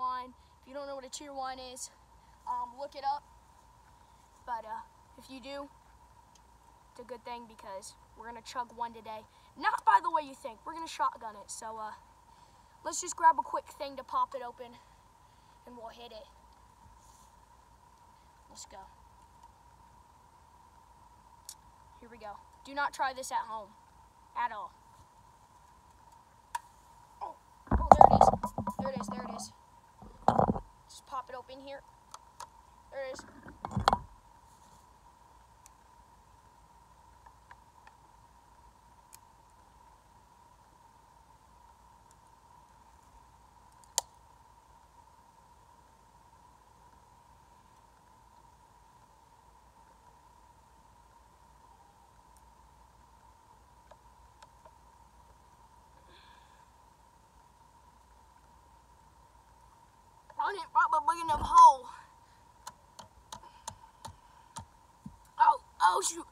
wine. If you don't know what a cheer wine is, look it up. But if you do, it's a good thing because we're gonna chug one today. Not by the way you think. We're gonna shotgun it. So let's just grab a quick thing to pop it open, and we'll hit it. Let's go. Here we go. Do not try this at home at all. Oh, there it is. There it is. Just pop it open here. There it is. I didn't pop a big enough hole. Oh shoot.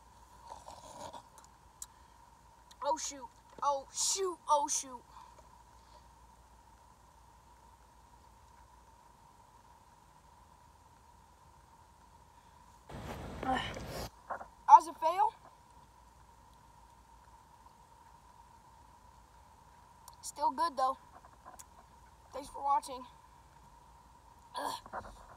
Oh shoot. Oh shoot. Oh shoot. As a fail. Still good though. Thanks for watching. Ugh.